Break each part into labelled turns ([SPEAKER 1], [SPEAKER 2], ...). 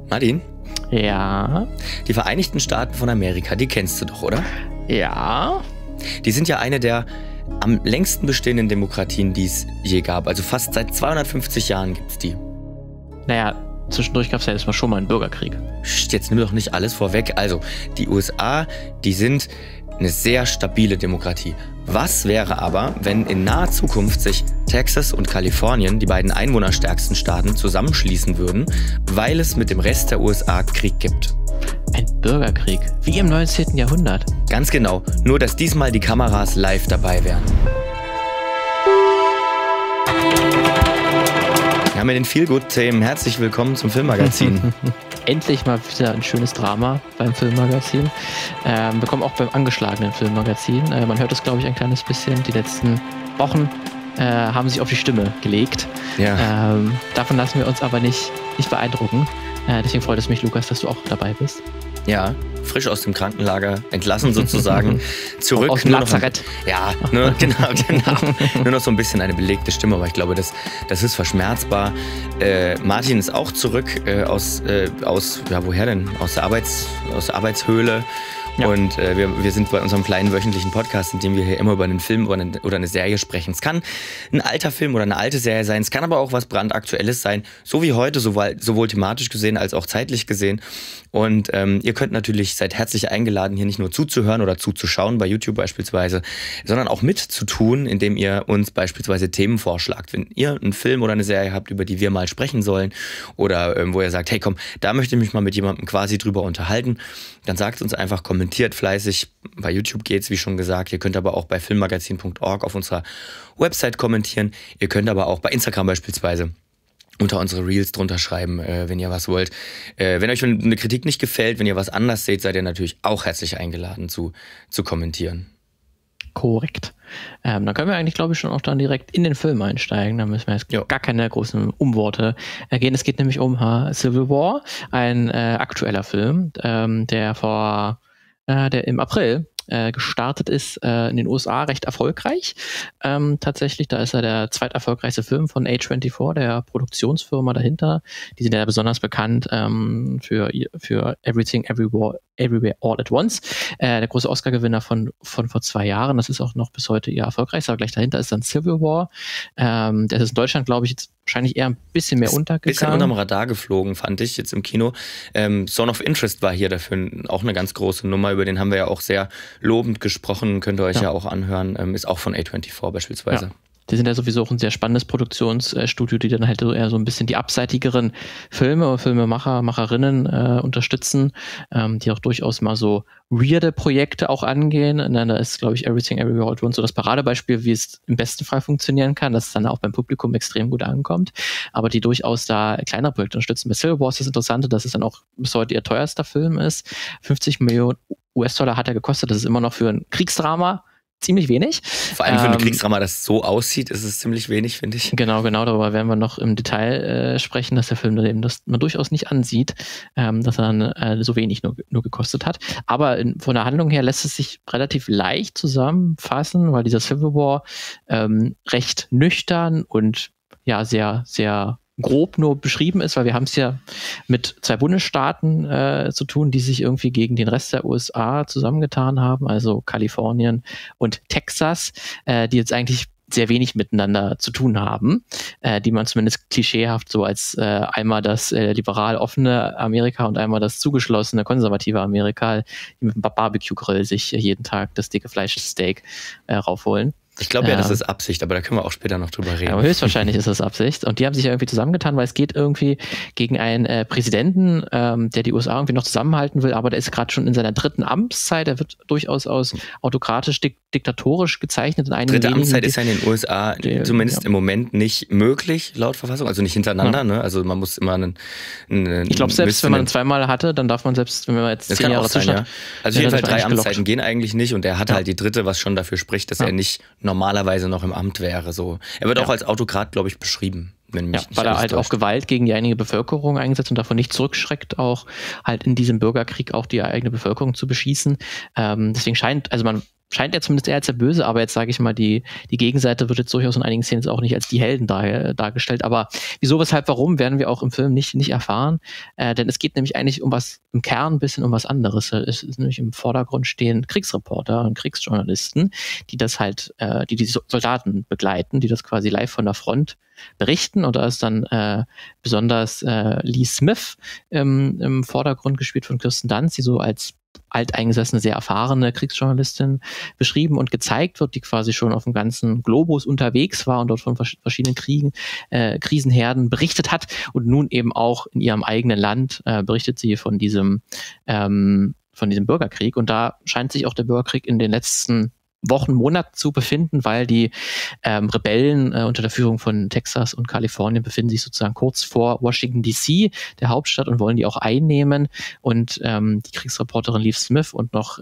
[SPEAKER 1] Martin,
[SPEAKER 2] Ja.
[SPEAKER 1] die Vereinigten Staaten von Amerika, die kennst du doch, oder?
[SPEAKER 2] Ja.
[SPEAKER 1] Die sind ja eine der am längsten bestehenden Demokratien, die es je gab. Also fast seit 250 Jahren gibt es die.
[SPEAKER 2] Naja, zwischendurch gab es ja erstmal schon mal einen Bürgerkrieg.
[SPEAKER 1] Jetzt nimm doch nicht alles vorweg. Also, die USA, die sind eine sehr stabile Demokratie. Was wäre aber, wenn in naher Zukunft sich Texas und Kalifornien, die beiden einwohnerstärksten Staaten, zusammenschließen würden, weil es mit dem Rest der USA Krieg gibt?
[SPEAKER 2] Ein Bürgerkrieg. Wie im 19. Jahrhundert.
[SPEAKER 1] Ganz genau, nur dass diesmal die Kameras live dabei wären. Wir haben ja den Feelgood-Themen. Herzlich willkommen zum Filmmagazin.
[SPEAKER 2] Endlich mal wieder ein schönes Drama beim Filmmagazin. Wir kommen auch beim angeschlagenen Filmmagazin. Man hört es, glaube ich, ein kleines bisschen. Die letzten Wochen haben sich auf die Stimme gelegt.
[SPEAKER 1] Ja.
[SPEAKER 2] Davon lassen wir uns aber nicht beeindrucken. Deswegen freut es mich, Lukas, dass du auch dabei bist.
[SPEAKER 1] Ja, frisch aus dem Krankenlager, entlassen sozusagen, zurück.
[SPEAKER 2] Aus dem Lazarett.
[SPEAKER 1] Genau. Nur noch so ein bisschen eine belegte Stimme, aber ich glaube, das ist verschmerzbar. Martin ist auch zurück aus woher denn? Aus der Arbeitshöhle. Ja. Und wir sind bei unserem kleinen wöchentlichen Podcast, in dem wir hier immer über einen Film oder eine Serie sprechen. Es kann ein alter Film oder eine alte Serie sein, es kann aber auch was brandaktuelles sein, so wie heute, sowohl thematisch gesehen als auch zeitlich gesehen. Und ihr könnt natürlich, seid herzlich eingeladen, hier nicht nur zuzuhören oder zuzuschauen, bei YouTube beispielsweise, sondern auch mitzutun, indem ihr uns beispielsweise Themen vorschlagt. Wenn ihr einen Film oder eine Serie habt, über die wir mal sprechen sollen oder wo ihr sagt, hey komm, da möchte ich mich mal mit jemandem quasi drüber unterhalten, dann sagt uns einfach, kommentiert fleißig. Bei YouTube geht's, wie schon gesagt. Ihr könnt aber auch bei filmmagazin.org auf unserer Website kommentieren. Ihr könnt aber auch bei Instagram beispielsweise unter unsere Reels drunter schreiben, wenn ihr was wollt. Wenn euch eine Kritik nicht gefällt, wenn ihr was anders seht, seid ihr natürlich auch herzlich eingeladen zu kommentieren.
[SPEAKER 2] Korrekt. Dann können wir eigentlich, glaube ich, schon auch dann direkt in den Film einsteigen. Da müssen wir jetzt gar keine großen Umworte gehen. Es geht nämlich um Civil War, ein aktueller Film, der im April gestartet ist in den USA recht erfolgreich. Tatsächlich, da ist er der zweiterfolgreichste Film von A24, der Produktionsfirma dahinter. Die sind ja besonders bekannt für Everything, Everywhere, All at Once. Der große Oscar-Gewinner von vor 2 Jahren. Das ist auch noch bis heute ihr erfolgreichster. Aber gleich dahinter ist dann Civil War. Der ist in Deutschland, glaube ich, jetzt wahrscheinlich eher ein bisschen mehr untergegangen.
[SPEAKER 1] Bisschen unterm Radar geflogen, fand ich jetzt im Kino. Zone of Interest war hier dafür auch eine ganz große Nummer. Über den haben wir ja auch sehr lobend gesprochen. Könnt ihr euch ja auch anhören. Ist auch von A24 beispielsweise. Ja.
[SPEAKER 2] Die sind ja sowieso auch ein sehr spannendes Produktionsstudio, die dann halt eher so ein bisschen die abseitigeren Filmemacher, Macherinnen unterstützen, die auch durchaus mal so weirde Projekte auch angehen. Und dann da ist, glaube ich, Everything, Everywhere, All at Once so das Paradebeispiel, wie es im besten Fall funktionieren kann, dass es dann auch beim Publikum extrem gut ankommt. Aber die durchaus da kleinere Projekte unterstützen. Bei Civil War ist das Interessante, dass es dann auch bis heute ihr teuerster Film ist. 50 Millionen US-Dollar hat er gekostet. Das ist immer noch für ein Kriegsdrama ziemlich wenig.
[SPEAKER 1] Vor allem für ein Kriegsdrama, das so aussieht, ist es ziemlich wenig, finde ich.
[SPEAKER 2] Genau, darüber werden wir noch im Detail sprechen, dass der Film dann eben das man durchaus nicht ansieht, dass er dann so wenig nur gekostet hat. Aber von der Handlung her lässt es sich relativ leicht zusammenfassen, weil dieser Civil War recht nüchtern und ja sehr, sehr grob nur beschrieben ist, weil wir haben es ja mit 2 Bundesstaaten zu tun, die sich irgendwie gegen den Rest der USA zusammengetan haben, also Kalifornien und Texas, die jetzt eigentlich sehr wenig miteinander zu tun haben, die man zumindest klischeehaft so als einmal das liberal offene Amerika und einmal das zugeschlossene konservative Amerika, die mit dem Barbecue-Grill sich jeden Tag das dicke Fleischsteak raufholen.
[SPEAKER 1] Ich glaube ja, das ist Absicht, aber da können wir auch später noch drüber reden.
[SPEAKER 2] Aber höchstwahrscheinlich ist das Absicht. Und die haben sich ja irgendwie zusammengetan, weil es geht irgendwie gegen einen Präsidenten, der die USA irgendwie noch zusammenhalten will, aber der ist gerade schon in seiner 3. Amtszeit. Er wird durchaus als autokratisch, diktatorisch gezeichnet.
[SPEAKER 1] Dritte Amtszeit ist ja in den USA zumindest im Moment nicht möglich, laut Verfassung. Also nicht hintereinander, ne? Also man muss immer
[SPEAKER 2] ich glaube, selbst wenn man 2-mal hatte, dann darf man selbst, wenn man jetzt 10 Jahre zwischen hat.
[SPEAKER 1] Also auf jeden Fall 3 Amtszeiten gehen eigentlich nicht und er hat halt die 3., was schon dafür spricht, dass er nicht normalerweise noch im Amt wäre. So. Er wird auch als Autokrat, glaube ich, beschrieben. Wenn mich nicht
[SPEAKER 2] weil er halt
[SPEAKER 1] täuscht.
[SPEAKER 2] auch Gewalt gegen die eigene Bevölkerung eingesetzt und davon nicht zurückschreckt, auch halt in diesem Bürgerkrieg auch die eigene Bevölkerung zu beschießen. Deswegen scheint, also man scheint er zumindest eher als der Böse, aber jetzt sage ich mal, die Gegenseite wird jetzt durchaus in einigen Szenen auch nicht als die Helden dargestellt. Aber wieso, weshalb, warum, werden wir auch im Film nicht erfahren. Denn es geht nämlich eigentlich im Kern ein bisschen um was anderes. Es ist nämlich im Vordergrund stehen Kriegsreporter und Kriegsjournalisten, die das halt, die Soldaten begleiten, die das quasi live von der Front berichten. Und da ist dann besonders Lee Smith im Vordergrund, gespielt von Kirsten Dunst, die so als alteingesessene, sehr erfahrene Kriegsjournalistin beschrieben und gezeigt wird, die quasi schon auf dem ganzen Globus unterwegs war und dort von verschiedenen Krisenherden berichtet hat und nun eben auch in ihrem eigenen Land berichtet sie von diesem Bürgerkrieg. Und da scheint sich auch der Bürgerkrieg in den letzten Wochen, Monaten zu befinden, weil die Rebellen unter der Führung von Texas und Kalifornien befinden sich sozusagen kurz vor Washington D.C., der Hauptstadt, und wollen die auch einnehmen. Und die Kriegsreporterin Lee Smith und noch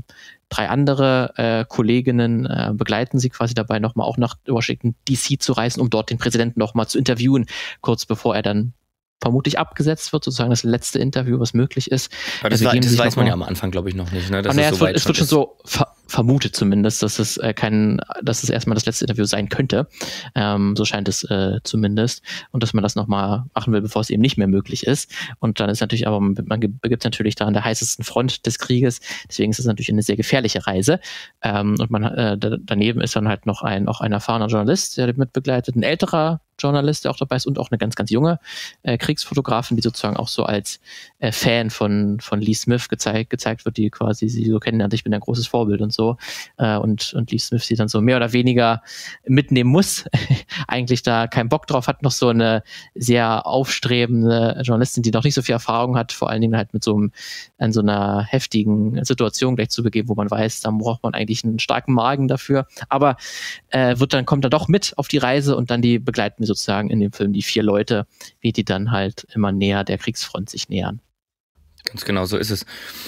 [SPEAKER 2] 3 andere Kolleginnen begleiten sie quasi dabei, nochmal auch nach Washington D.C. zu reisen, um dort den Präsidenten nochmal zu interviewen, kurz bevor er dann vermutlich abgesetzt wird, sozusagen das letzte Interview, was möglich ist.
[SPEAKER 1] Aber das weiß man ja am Anfang, glaube ich, noch nicht. Ne?
[SPEAKER 2] Es wird schon so vermutet zumindest, dass es erstmal das letzte Interview sein könnte. So scheint es zumindest. Und dass man das nochmal machen will, bevor es eben nicht mehr möglich ist. Und dann ist natürlich, aber man begibt sich natürlich da an der heißesten Front des Krieges. Deswegen ist es natürlich eine sehr gefährliche Reise. Und daneben ist dann halt noch ein erfahrener Journalist, der mit begleitet, ein älterer Journalist, der auch dabei ist, und auch eine ganz, ganz junge Kriegsfotografin, die sozusagen auch so als Fan von Lee Smith gezeigt wird, die quasi sie so kennenlernt, ich bin ein großes Vorbild und so. Und Lee Smith sie dann so mehr oder weniger mitnehmen muss, eigentlich da keinen Bock drauf hat, noch so eine sehr aufstrebende Journalistin, die noch nicht so viel Erfahrung hat, vor allen Dingen halt mit so einer heftigen Situation gleich zu begeben, wo man weiß, da braucht man eigentlich einen starken Magen dafür, aber kommt dann doch mit auf die Reise, und dann die begleiten wir sozusagen in dem Film die 4 Leute, wie die dann halt immer näher der Kriegsfront sich nähern.
[SPEAKER 1] Ganz genau, so ist es.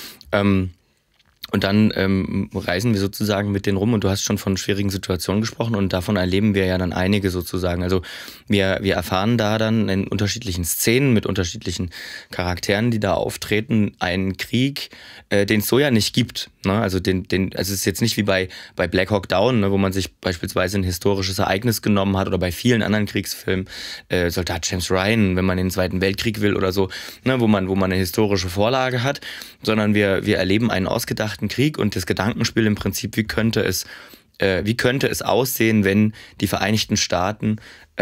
[SPEAKER 1] Und dann reisen wir sozusagen mit denen rum, und du hast schon von schwierigen Situationen gesprochen, und davon erleben wir ja dann einige sozusagen. Also wir erfahren da dann in unterschiedlichen Szenen mit unterschiedlichen Charakteren, die da auftreten, einen Krieg, den es so ja nicht gibt. Ne? Also also es ist jetzt nicht wie bei Black Hawk Down, ne, wo man sich beispielsweise ein historisches Ereignis genommen hat, oder bei vielen anderen Kriegsfilmen, Soldat James Ryan, wenn man den Zweiten Weltkrieg will oder so, ne, wo man eine historische Vorlage hat, sondern wir erleben einen ausgedachten Krieg und das Gedankenspiel im Prinzip, wie könnte es aussehen, wenn die Vereinigten Staaten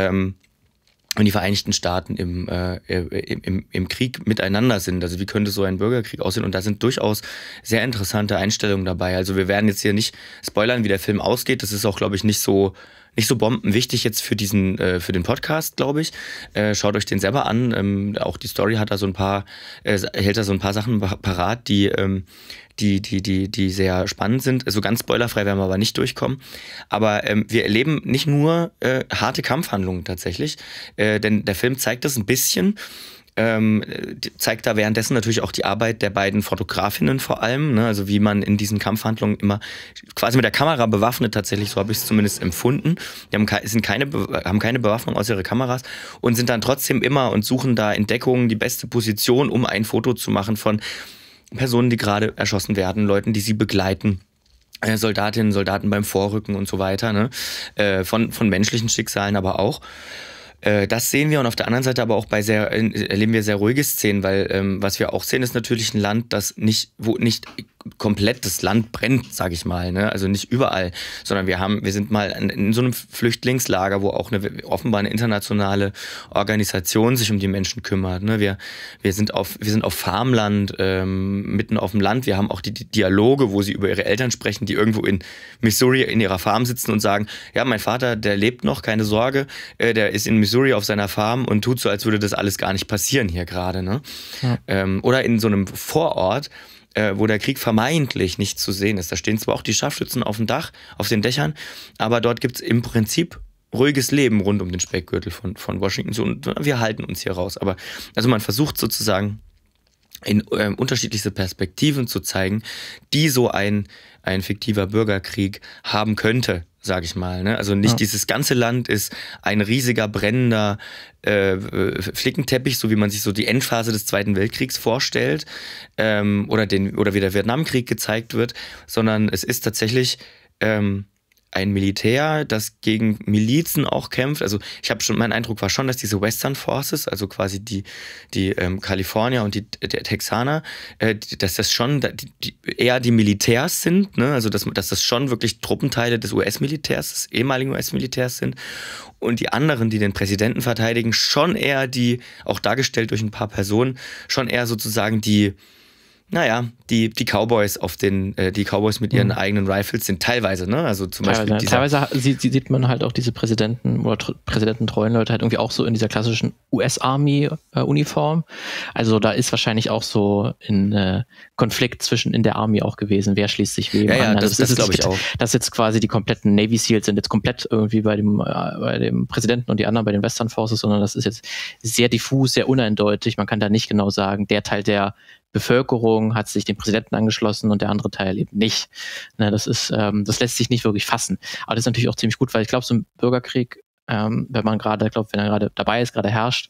[SPEAKER 1] im Krieg miteinander sind. Also wie könnte so ein Bürgerkrieg aussehen? Und da sind durchaus sehr interessante Einstellungen dabei. Also wir werden jetzt hier nicht spoilern, wie der Film ausgeht. Das ist auch, glaube ich, nicht so bombenwichtig jetzt für den Podcast, glaube ich. Schaut euch den selber an. Auch die Story hat da hält da so ein paar Sachen parat, die sehr spannend sind. Also ganz spoilerfrei werden wir aber nicht durchkommen. Aber wir erleben nicht nur harte Kampfhandlungen tatsächlich, denn der Film zeigt das ein bisschen. Zeigt da währenddessen natürlich auch die Arbeit der beiden Fotografinnen vor allem, ne? Also wie man in diesen Kampfhandlungen immer quasi mit der Kamera bewaffnet, tatsächlich, so habe ich es zumindest empfunden. Die haben keine Bewaffnung außer ihre Kameras und sind dann trotzdem immer und suchen da in Deckung die beste Position, um ein Foto zu machen von Personen, die gerade erschossen werden, Leuten, die sie begleiten. Soldatinnen, Soldaten beim Vorrücken und so weiter, ne? Von menschlichen Schicksalen aber auch. Das sehen wir, und auf der anderen Seite aber auch erleben wir sehr ruhige Szenen, weil was wir auch sehen, ist natürlich ein Land, wo nicht komplett das Land brennt, sage ich mal, ne? Also nicht überall, sondern wir sind mal in so einem Flüchtlingslager, wo auch offenbar eine internationale Organisation sich um die Menschen kümmert, ne? Wir sind auf Farmland, mitten auf dem Land. Wir haben auch die Dialoge, wo sie über ihre Eltern sprechen, die irgendwo in Missouri in ihrer Farm sitzen und sagen, ja, mein Vater, der lebt noch, keine Sorge, der ist in Missouri auf seiner Farm und tut so, als würde das alles gar nicht passieren hier gerade, ne? Ja. Oder in so einem Vorort, wo der Krieg vermeintlich nicht zu sehen ist. Da stehen zwar auch die Scharfschützen auf dem Dach, auf den Dächern, aber dort gibt es im Prinzip ruhiges Leben rund um den Speckgürtel von Washington. Und wir halten uns hier raus. Aber also man versucht sozusagen in unterschiedlichste Perspektiven zu zeigen, die so ein fiktiver Bürgerkrieg haben könnte, sage ich mal. Ne? Also nicht dieses ganze Land ist ein riesiger, brennender Flickenteppich, so wie man sich so die Endphase des Zweiten Weltkriegs vorstellt, oder wie der Vietnamkrieg gezeigt wird, sondern es ist tatsächlich ein Militär, das gegen Milizen auch kämpft. Also mein Eindruck war schon, dass diese Western Forces, also quasi die Kalifornier und der Texaner, dass das schon eher die Militärs sind, ne? Also dass das schon wirklich Truppenteile des US-Militärs, des ehemaligen US-Militärs sind. Und die anderen, die den Präsidenten verteidigen, schon eher auch dargestellt durch ein paar Personen, schon eher sozusagen die Cowboys die Cowboys mit ihren eigenen Rifles sind teilweise, ne? Also zum Beispiel
[SPEAKER 2] teilweise sieht man halt auch diese Präsidenten oder präsidententreuen Leute halt irgendwie auch so in dieser klassischen US-Army-Uniform. Also da ist wahrscheinlich auch so ein Konflikt in der Army auch gewesen. Wer schließt sich wem an?
[SPEAKER 1] Ja, das glaube ich auch.
[SPEAKER 2] Dass jetzt quasi die kompletten Navy Seals sind jetzt komplett irgendwie bei dem Präsidenten und die anderen bei den Western Forces, sondern das ist jetzt sehr diffus, sehr uneindeutig. Man kann da nicht genau sagen, der Teil der Bevölkerung hat sich dem Präsidenten angeschlossen und der andere Teil eben nicht. Ne, das lässt sich nicht wirklich fassen. Aber das ist natürlich auch ziemlich gut, weil ich glaube, so ein Bürgerkrieg, wenn er gerade dabei ist, gerade herrscht,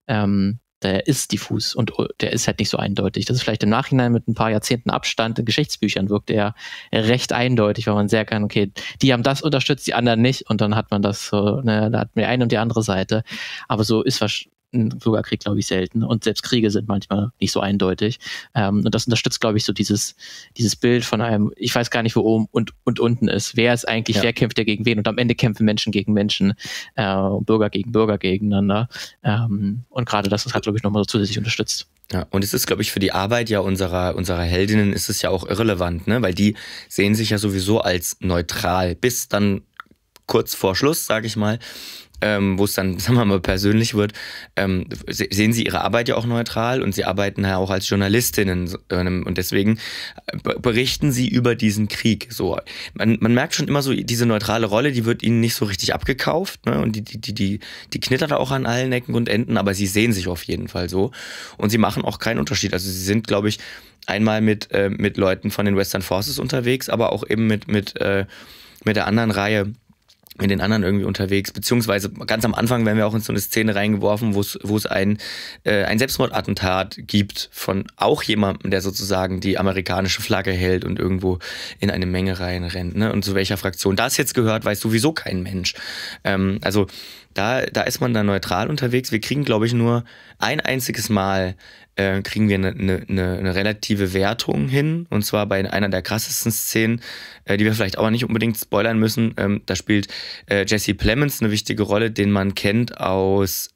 [SPEAKER 2] der ist diffus und der ist halt nicht so eindeutig. Das ist vielleicht im Nachhinein mit ein paar Jahrzehnten Abstand in Geschichtsbüchern wirkt er recht eindeutig, weil man sehr kann, okay, die haben das unterstützt, die anderen nicht, und dann hat man das so, ne, da hat man die eine und die andere Seite. Aber so ist ein Bürgerkrieg, glaube ich, selten. Und selbst Kriege sind manchmal nicht so eindeutig. Und das unterstützt, glaube ich, so dieses Bild von einem, ich weiß gar nicht, wo oben und unten ist. Wer ist eigentlich, wer kämpft ja gegen wen? Und am Ende kämpfen Menschen gegen Menschen, Bürger gegen Bürger gegeneinander. Und gerade das ist halt, glaube ich, nochmal so zusätzlich unterstützt.
[SPEAKER 1] Ja, und es ist, glaube ich, für die Arbeit ja unserer Heldinnen ist es ja auch irrelevant, ne? Weil die sehen sich ja sowieso als neutral. Bis dann kurz vor Schluss, sage ich mal, wo es dann, sagen wir mal, persönlich wird, sehen sie ihre Arbeit ja auch neutral und sie arbeiten ja auch als Journalistinnen und deswegen berichten sie über diesen Krieg. So, man merkt schon immer so, diese neutrale Rolle, die wird ihnen nicht so richtig abgekauft, ne? Und die knittert auch an allen Ecken und Enden, aber sie sehen sich auf jeden Fall so und sie machen auch keinen Unterschied. Also sie sind, glaube ich, einmal mit Leuten von den Western Forces unterwegs, aber auch eben mit der anderen Reihe, mit den anderen irgendwie unterwegs, beziehungsweise ganz am Anfang werden wir auch in so eine Szene reingeworfen, wo es ein Selbstmordattentat gibt von auch jemandem, der sozusagen die amerikanische Flagge hält und irgendwo in eine Menge reinrennt, ne? Und zu welcher Fraktion das jetzt gehört, weiß sowieso kein Mensch. Also da ist man dann neutral unterwegs. Wir kriegen, glaube ich, nur ein einziges Mal kriegen wir eine relative Wertung hin, und zwar bei einer der krassesten Szenen, die wir vielleicht auch nicht unbedingt spoilern müssen. Da spielt Jesse Plemons eine wichtige Rolle, den man kennt aus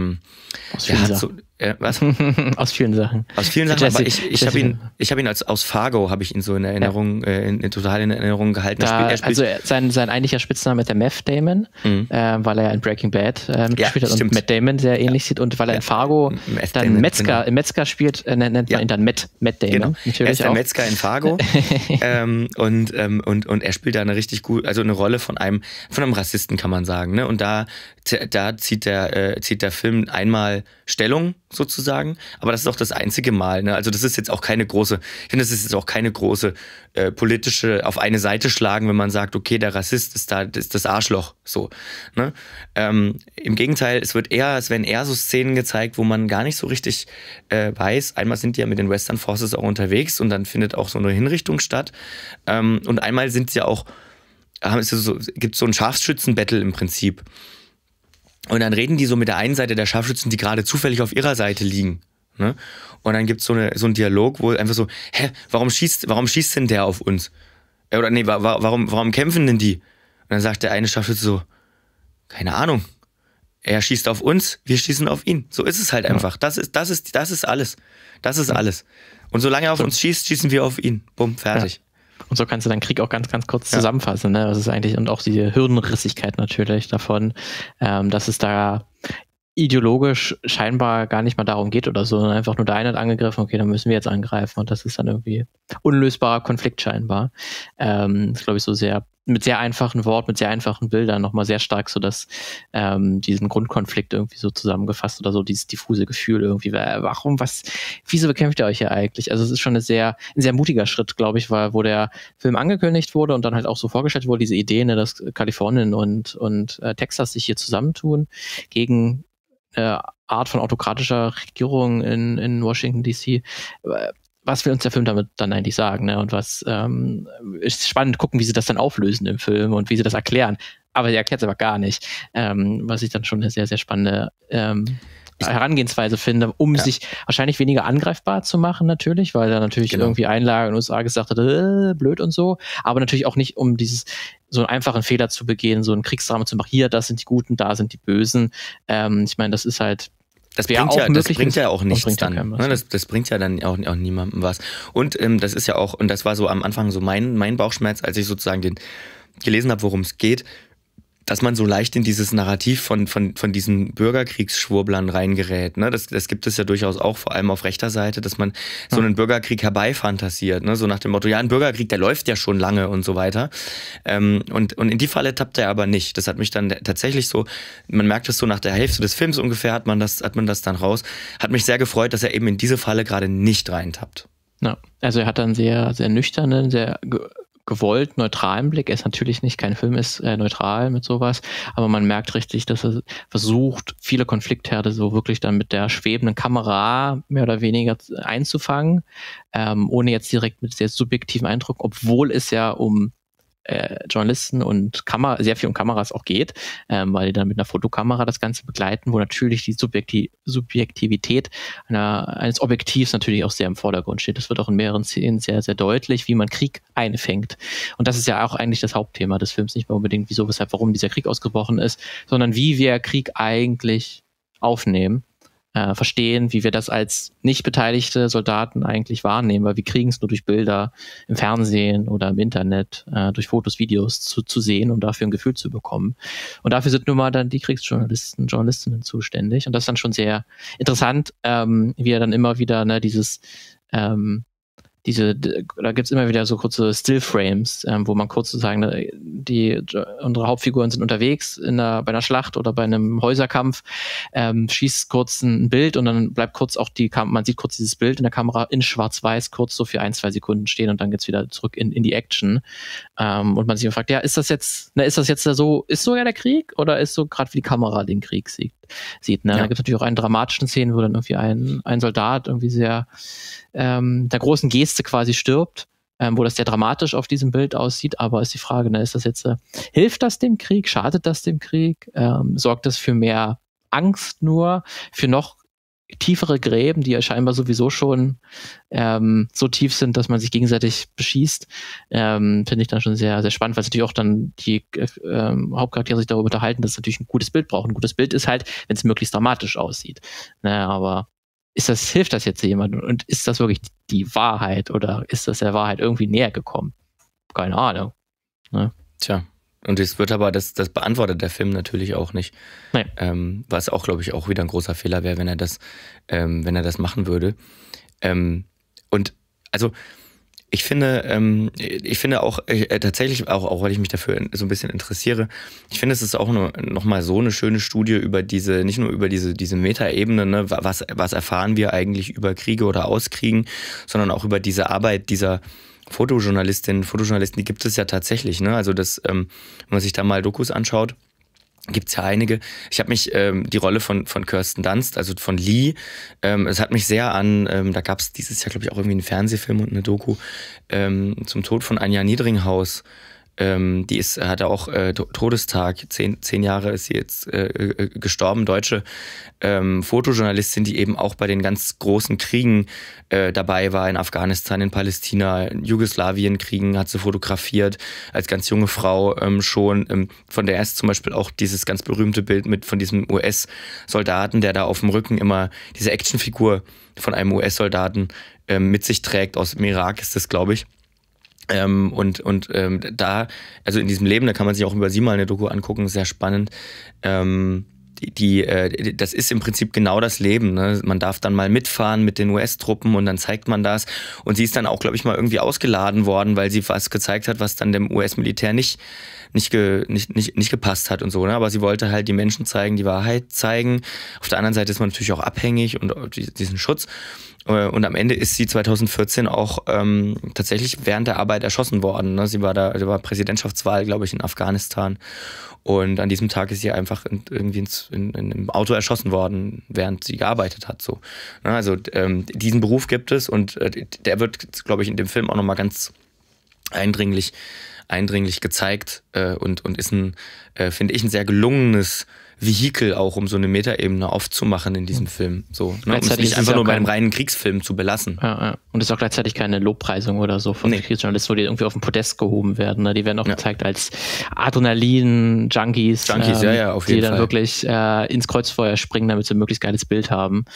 [SPEAKER 2] vielen Sachen.
[SPEAKER 1] Was?
[SPEAKER 2] Aus vielen Sachen.
[SPEAKER 1] Aus vielen Sachen, aber ich habe ihn aus Fargo, habe ich ihn so in Erinnerung, total in Erinnerung gehalten.
[SPEAKER 2] Also sein eigentlicher Spitzname ist der Meth Damon, weil er in Breaking Bad mitgespielt hat und Matt Damon sehr ähnlich sieht, und weil er in Fargo dann Metzger spielt, nennt man ihn dann Matt Damon.
[SPEAKER 1] Genau.
[SPEAKER 2] Natürlich
[SPEAKER 1] er ist der
[SPEAKER 2] auch.
[SPEAKER 1] Metzger in Fargo und er spielt da eine richtig gut, also eine Rolle von einem Rassisten, kann man sagen, ne? Und da zieht der Film einmal Stellung sozusagen, aber das ist auch das einzige Mal, ne? Also das ist jetzt auch keine große, ich finde, das ist jetzt auch keine große politische auf eine Seite schlagen, wenn man sagt, okay, der Rassist ist das Arschloch, so, ne? Im Gegenteil, es werden eher so Szenen gezeigt, wo man gar nicht so richtig weiß. Einmal sind die ja mit den Western Forces auch unterwegs und dann findet auch so eine Hinrichtung statt. Und einmal sind sie auch, gibt es so ein Scharfschützen-Battle im Prinzip. Und dann reden die so mit der einen Seite der Scharfschützen, die gerade zufällig auf ihrer Seite liegen, ne? Und dann gibt es so einen Dialog, wo einfach so, warum schießt denn der auf uns? Oder nee, warum kämpfen denn die? Und dann sagt der eine Scharfschütze so, keine Ahnung. Er schießt auf uns, wir schießen auf ihn. So ist es halt einfach. Das ist alles. Das ist alles. Und solange er auf uns schießt, schießen wir auf ihn. Bumm, fertig.
[SPEAKER 2] Ja. Und so kannst du dann Krieg auch ganz, ganz kurz zusammenfassen, ne? Das ist eigentlich, und auch die Hirnrissigkeit natürlich davon, dass es da ideologisch scheinbar gar nicht mal darum geht oder so, sondern einfach nur der eine hat angegriffen, okay, dann müssen wir jetzt angreifen, und das ist dann irgendwie unlösbarer Konflikt scheinbar. Das ist, glaube ich, so sehr mit sehr einfachen Worten, mit sehr einfachen Bildern nochmal sehr stark so diesen Grundkonflikt irgendwie so zusammengefasst oder so dieses diffuse Gefühl irgendwie, wieso bekämpft ihr euch hier eigentlich? Also es ist schon ein sehr mutiger Schritt, glaube ich, wo der Film angekündigt wurde und dann halt auch so vorgestellt wurde, diese Idee, ne, dass Kalifornien und Texas sich hier zusammentun gegen Art von autokratischer Regierung in Washington DC. Was will uns der Film damit dann eigentlich sagen? Ne? Und was ist spannend gucken, wie sie das dann auflösen im Film und wie sie das erklären. Aber sie erklärt es aber gar nicht. Was ich dann schon eine sehr, sehr spannende Herangehensweise finde, um sich wahrscheinlich weniger angreifbar zu machen natürlich, weil er natürlich irgendwie Einlagen in den USA gesagt hat, blöd und so. Aber natürlich auch nicht, um so einen einfachen Fehler zu begehen, so einen Kriegsdrama zu machen. Hier, das sind die Guten, da sind die Bösen. Ich meine, das ist halt
[SPEAKER 1] das bringt ja auch nichts dann. Das bringt ja dann auch niemandem was. Und das ist ja auch, und das war so am Anfang so mein Bauchschmerz, als ich sozusagen gelesen habe, worum es geht, dass man so leicht in dieses Narrativ von diesen Bürgerkriegsschwurblern reingerät. Ne? Das gibt es ja durchaus auch, vor allem auf rechter Seite, dass man so einen Bürgerkrieg herbeifantasiert. Ne? So nach dem Motto, ja, ein Bürgerkrieg, der läuft ja schon lange und so weiter. Und in die Falle tappt er aber nicht. Das hat mich dann tatsächlich so, man merkt es so nach der Hälfte des Films ungefähr, hat man das dann raus. Hat mich sehr gefreut, dass er eben in diese Falle gerade nicht reintappt.
[SPEAKER 2] Ja, also er hat dann sehr, sehr nüchternen, sehr gewollt neutralen Blick. Er ist natürlich nicht, kein Film ist neutral mit sowas, aber man merkt richtig, dass er versucht, viele Konfliktherde so wirklich dann mit der schwebenden Kamera mehr oder weniger einzufangen, ohne jetzt direkt mit sehr subjektiven Eindruck, obwohl es ja um Journalisten und sehr viel um Kameras auch geht, weil die dann mit einer Fotokamera das Ganze begleiten, wo natürlich die Subjektivität eines Objektivs natürlich auch sehr im Vordergrund steht. Das wird auch in mehreren Szenen sehr, sehr deutlich, wie man Krieg einfängt. Und das ist ja auch eigentlich das Hauptthema des Films, nicht mehr unbedingt wieso, weshalb, warum dieser Krieg ausgebrochen ist, sondern wie wir Krieg eigentlich aufnehmen, verstehen, wie wir das als nicht beteiligte Soldaten eigentlich wahrnehmen, weil wir kriegen es nur durch Bilder im Fernsehen oder im Internet, durch Videos zu sehen, um dafür ein Gefühl zu bekommen. Und dafür sind nun mal dann die Kriegsjournalisten, Journalistinnen zuständig. Und das ist dann schon sehr interessant, wie er dann immer wieder da gibt's immer wieder so kurze Stillframes, wo man kurz sozusagen, unsere Hauptfiguren sind unterwegs bei einer Schlacht oder bei einem Häuserkampf, schießt kurz ein Bild und dann bleibt kurz auch man sieht kurz dieses Bild in der Kamera in schwarz-weiß kurz so für 1-2 Sekunden stehen und dann geht's wieder zurück in die Action. Und man sich fragt, ja, ist das jetzt so, ist so ja der Krieg oder ist so gerade wie die Kamera den Krieg sieht? Ne? Ja. Da gibt's natürlich auch einen dramatischen Szenen, wo dann irgendwie ein Soldat irgendwie sehr der großen Geste quasi stirbt, wo das sehr dramatisch auf diesem Bild aussieht, aber ist die Frage, ne, ist das jetzt, hilft das dem Krieg, schadet das dem Krieg, sorgt das für mehr Angst nur, für noch tiefere Gräben, die ja scheinbar sowieso schon so tief sind, dass man sich gegenseitig beschießt, finde ich dann schon sehr, sehr spannend, weil es natürlich auch dann die Hauptcharaktere sich darüber unterhalten, dass es natürlich ein gutes Bild braucht. Ein gutes Bild ist halt, wenn es möglichst dramatisch aussieht. Ne, aber hilft das jetzt jemandem und ist das wirklich die Wahrheit oder ist das der Wahrheit irgendwie näher gekommen? Keine Ahnung. Ne?
[SPEAKER 1] Tja, und es wird aber, das beantwortet der Film natürlich auch nicht.
[SPEAKER 2] Nee.
[SPEAKER 1] Was auch, glaube ich, auch wieder ein großer Fehler wäre, wenn er das machen würde. Und also ich finde auch tatsächlich, auch weil ich mich dafür so ein bisschen interessiere, ich finde, es ist auch noch mal so eine schöne Studie über nicht nur über diese Metaebene, ne, was erfahren wir eigentlich über Kriege oder Auskriegen, sondern auch über diese Arbeit dieser Fotojournalistinnen, die gibt es ja tatsächlich, ne? Also wenn man sich da mal Dokus anschaut, gibt's ja einige. Ich habe mich die Rolle von Kirsten Dunst, also von Lee, es hat mich sehr da gab's dieses Jahr, glaube ich, auch irgendwie einen Fernsehfilm und eine Doku zum Tod von Anja Niedringhaus. Die hatte auch Todestag, 10 Jahre ist sie jetzt gestorben, deutsche Fotojournalistin, die eben auch bei den ganz großen Kriegen dabei war, in Afghanistan, in Palästina, in Jugoslawien-Kriegen hat sie fotografiert, als ganz junge Frau schon, von der ist zum Beispiel auch dieses ganz berühmte Bild von diesem US-Soldaten, der da auf dem Rücken immer diese Actionfigur von einem US-Soldaten mit sich trägt, aus dem Irak ist das, glaube ich. Da, also in diesem Leben, da kann man sich auch über sie mal eine Doku angucken, sehr spannend. das ist im Prinzip genau das Leben. Ne? Man darf dann mal mitfahren mit den US-Truppen und dann zeigt man das. Und sie ist dann auch, glaube ich, mal irgendwie ausgeladen worden, weil sie was gezeigt hat, was dann dem US-Militär nicht gepasst hat und so. Ne? Aber sie wollte halt die Menschen zeigen, die Wahrheit zeigen. Auf der anderen Seite ist man natürlich auch abhängig und diesen Schutz. Und am Ende ist sie 2014 auch tatsächlich während der Arbeit erschossen worden. Ne? Sie war Präsidentschaftswahl, glaube ich, in Afghanistan. Und an diesem Tag ist sie einfach irgendwie im Auto erschossen worden, während sie gearbeitet hat. So. Ne? Also diesen Beruf gibt es und der wird, glaube ich, in dem Film auch nochmal ganz eindringlich gezeigt und ist finde ich, ein sehr gelungenes Vehikel auch, um so eine Metaebene aufzumachen in diesem Film. So, ne? Um es nicht einfach nur bei einem reinen Kriegsfilm zu belassen.
[SPEAKER 2] Ja. Und es ist auch gleichzeitig keine Lobpreisung oder so von Kriegsjournalisten, wo die irgendwie auf den Podest gehoben werden. Ne? Die werden auch gezeigt als Adrenalin-Junkies,
[SPEAKER 1] auf jeden
[SPEAKER 2] die dann
[SPEAKER 1] Fall
[SPEAKER 2] wirklich ins Kreuzfeuer springen, damit sie ein möglichst geiles Bild haben.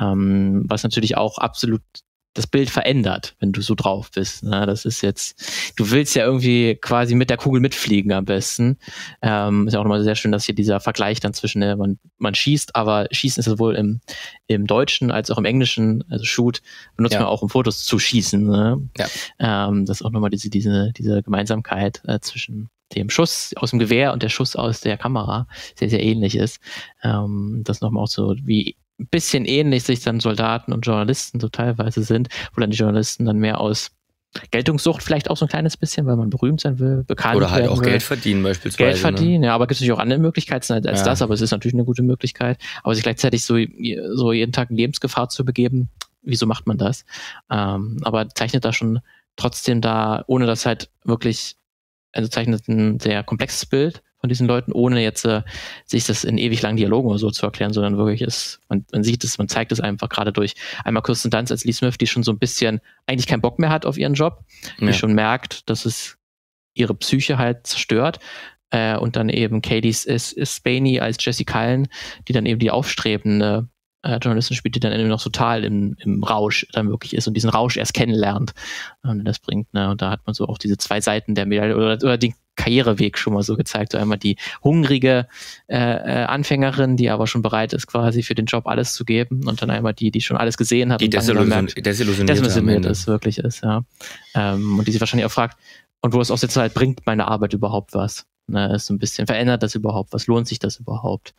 [SPEAKER 2] Was natürlich auch absolut das Bild verändert, wenn du so drauf bist. Na, das ist jetzt, du willst ja irgendwie quasi mit der Kugel mitfliegen am besten. Ist ja auch nochmal sehr schön, dass hier dieser Vergleich dann zwischen, man schießt, aber Schießen ist sowohl im Deutschen als auch im Englischen, also Shoot, benutzt man auch, um Fotos zu schießen. Ne? Ja. Das ist auch nochmal diese Gemeinsamkeit zwischen dem Schuss aus dem Gewehr und der Schuss aus der Kamera sehr, sehr ähnlich ist. Das nochmal auch so wie ein bisschen ähnlich sich dann Soldaten und Journalisten so teilweise sind, wo dann die Journalisten dann mehr aus Geltungssucht vielleicht auch so ein kleines bisschen, weil man berühmt sein will, bekannt
[SPEAKER 1] oder halt auch
[SPEAKER 2] will.
[SPEAKER 1] Geld verdienen beispielsweise.
[SPEAKER 2] Geld verdienen, ja, aber gibt es natürlich auch andere Möglichkeiten als das, aber es ist natürlich eine gute Möglichkeit. Aber sich gleichzeitig so jeden Tag in Lebensgefahr zu begeben, wieso macht man das? Aber zeichnet da schon trotzdem ohne das halt wirklich, also zeichnet ein sehr komplexes Bild von diesen Leuten, ohne jetzt sich das in ewig langen Dialogen oder so zu erklären, sondern wirklich man sieht es, man zeigt es einfach gerade durch einmal Kirsten Dunst als Lee Smith, die schon so ein bisschen eigentlich keinen Bock mehr hat auf ihren Job, die schon merkt, dass es ihre Psyche halt zerstört, und dann eben Katie Spaney als Jessie Cullen, die dann eben die aufstrebende Journalistin spielt, die dann eben noch total im Rausch dann wirklich ist und diesen Rausch erst kennenlernt und das bringt, ne? Und da hat man so auch diese zwei Seiten der Medaille oder den Karriereweg schon mal so gezeigt. So einmal die hungrige Anfängerin, die aber schon bereit ist, quasi für den Job alles zu geben, und dann einmal die schon alles gesehen hat
[SPEAKER 1] die
[SPEAKER 2] und desillusioniert ist, wirklich ist, ja. Und die sich wahrscheinlich auch fragt, und wo es auch jetzt halt bringt meine Arbeit überhaupt was? Ne, ist so ein bisschen, verändert das überhaupt was? Lohnt sich das überhaupt?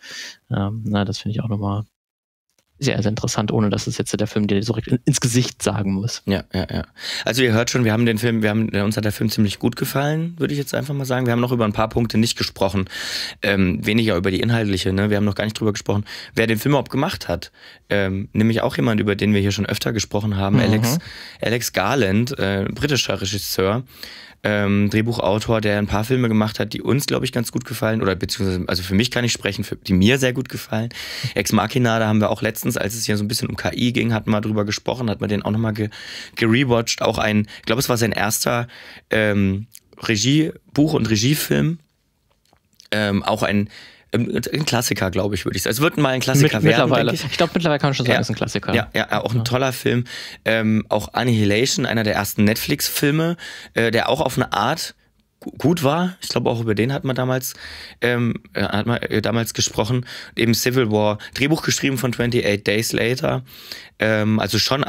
[SPEAKER 2] Das finde ich auch nochmal sehr, sehr interessant, ohne dass es jetzt der Film dir so direkt ins Gesicht sagen muss.
[SPEAKER 1] Ja. Also ihr hört schon, uns hat der Film ziemlich gut gefallen, würde ich jetzt einfach mal sagen. Wir haben noch über ein paar Punkte nicht gesprochen. Weniger über die inhaltliche, ne? Wir haben noch gar nicht drüber gesprochen, wer den Film überhaupt gemacht hat. Nämlich auch jemand, über den wir hier schon öfter gesprochen haben, Alex Garland, britischer Regisseur, Drehbuchautor, der ein paar Filme gemacht hat, die uns, glaube ich, ganz gut gefallen, oder beziehungsweise, also für mich kann ich sprechen, die mir sehr gut gefallen. Ex Machina, da haben wir auch letztens, als es hier so ein bisschen um KI ging, hatten wir drüber gesprochen, hat man den auch nochmal gerewatcht, auch ich glaube, es war sein erster Buch- und Regiefilm, auch ein Klassiker, glaube ich, würde ich sagen. Es wird mal ein Klassiker werden, denke ich.
[SPEAKER 2] Ich glaube, mittlerweile kann man schon sagen, es ist ein Klassiker.
[SPEAKER 1] Ja, auch ein toller Film. Auch Annihilation, einer der ersten Netflix-Filme, der auch auf eine Art gut war. Ich glaube, auch über den hat man damals gesprochen. Eben Civil War, Drehbuch geschrieben von 28 Days Later. Also schon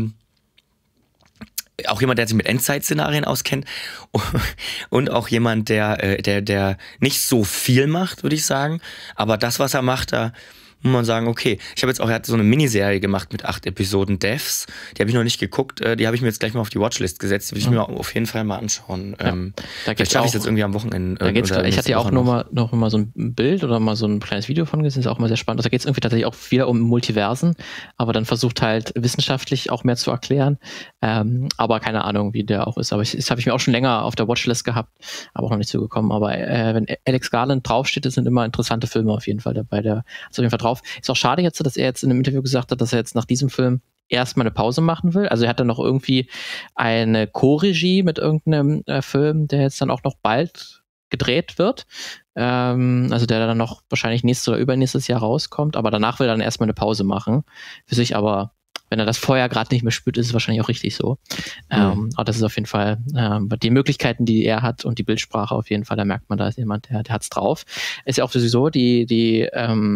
[SPEAKER 1] auch jemand, der sich mit Endzeit-Szenarien auskennt und auch jemand, der nicht so viel macht, würde ich sagen. Aber das, was er macht, da muss man sagen, okay. Er hat so eine Miniserie gemacht mit 8 Episoden Devs. Die habe ich noch nicht geguckt. Die habe ich mir jetzt gleich mal auf die Watchlist gesetzt. Die will ich mir auf jeden Fall mal anschauen. Vielleicht schaffe ich es jetzt irgendwie am Wochenende.
[SPEAKER 2] Ich hatte ja auch noch mal so ein Bild oder mal so ein kleines Video von gesehen. Das ist auch mal sehr spannend. Da geht es irgendwie tatsächlich auch wieder um Multiversen, aber dann versucht halt wissenschaftlich auch mehr zu erklären. Aber keine Ahnung, wie der auch ist. Aber das habe ich mir auch schon länger auf der Watchlist gehabt, aber auch noch nicht zugekommen. Aber wenn Alex Garland draufsteht, das sind immer interessante Filme auf jeden Fall dabei. Der ist auf jeden Fall drauf. Ist auch schade jetzt, dass er jetzt in einem Interview gesagt hat, dass er jetzt nach diesem Film erstmal eine Pause machen will. Also er hat dann noch irgendwie eine Co-Regie mit irgendeinem Film, der jetzt dann auch noch bald gedreht wird. Also der dann noch wahrscheinlich nächstes oder übernächstes Jahr rauskommt. Aber danach will er dann erstmal eine Pause machen. Für sich aber, wenn er das vorher gerade nicht mehr spürt, ist es wahrscheinlich auch richtig so. Aber das ist auf jeden Fall die Möglichkeiten, die er hat und die Bildsprache auf jeden Fall, da merkt man, da ist jemand, der hat's drauf. Ist ja auch sowieso die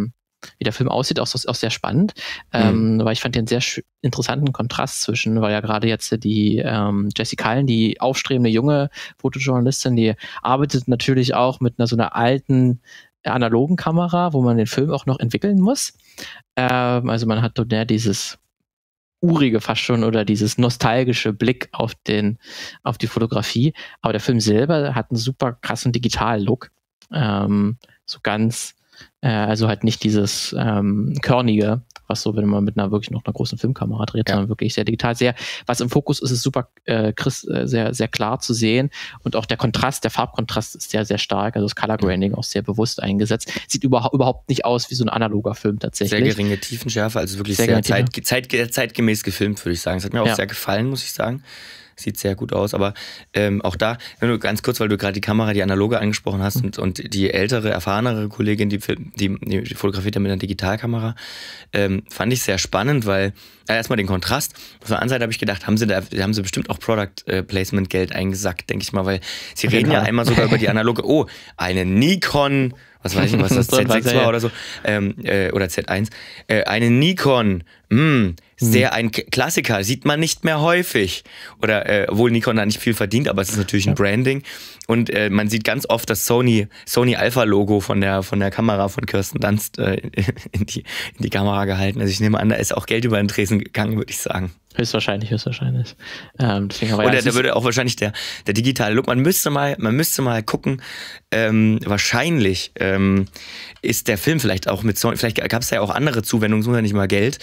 [SPEAKER 2] wie der Film aussieht, auch sehr spannend, weil ich fand den sehr interessanten Kontrast zwischen, weil ja gerade jetzt die Jessie Cullen, die aufstrebende junge Fotojournalistin, die arbeitet natürlich auch mit so einer alten analogen Kamera, wo man den Film auch noch entwickeln muss. Also man hat dort dieses urige fast schon oder dieses nostalgische Blick auf die Fotografie. Aber der Film selber hat einen super krassen Digital-Look. So ganz, also halt nicht dieses körnige, was so, wenn man mit wirklich noch einer großen Filmkamera dreht, sondern wirklich sehr digital. Was im Fokus ist super sehr, sehr klar zu sehen. Und auch der Farbkontrast ist sehr, sehr stark. Also das Color Grading auch sehr bewusst eingesetzt. Sieht überhaupt nicht aus wie so ein analoger Film tatsächlich.
[SPEAKER 1] Sehr geringe Tiefenschärfe, also wirklich sehr zeitgemäß gefilmt, würde ich sagen. Es hat mir auch sehr gefallen, muss ich sagen. Sieht sehr gut aus, aber auch da, wenn du ganz kurz, weil du gerade die analoge angesprochen hast und die ältere, erfahrenere Kollegin, die fotografiert ja mit einer Digitalkamera, fand ich sehr spannend, weil erstmal den Kontrast. Auf der anderen Seite habe ich gedacht, haben sie bestimmt auch Product Placement Geld eingesackt, denke ich mal, weil sie reden ja einmal sogar über die analoge, eine Nikon, was weiß ich nicht, was das Z6 war oder so, oder Z1, eine Nikon, sehr ein Klassiker, sieht man nicht mehr häufig. Oder obwohl Nikon da nicht viel verdient, aber es ist natürlich ein Branding. Und man sieht ganz oft das Sony Alpha-Logo von der Kamera von Kirsten Dunst in die Kamera gehalten. Also ich nehme an, da ist auch Geld über den Tresen gegangen, würde ich sagen.
[SPEAKER 2] Höchstwahrscheinlich. Deswegen
[SPEAKER 1] oder da würde auch wahrscheinlich der digitale Look, man müsste mal gucken, wahrscheinlich ist der Film vielleicht auch mit Sony, vielleicht gab es ja auch andere Zuwendungen, es muss ja nicht mal Geld